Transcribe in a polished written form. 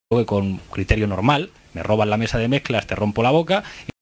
con criterio normal, me roban la mesa de mezclas, te rompo la boca.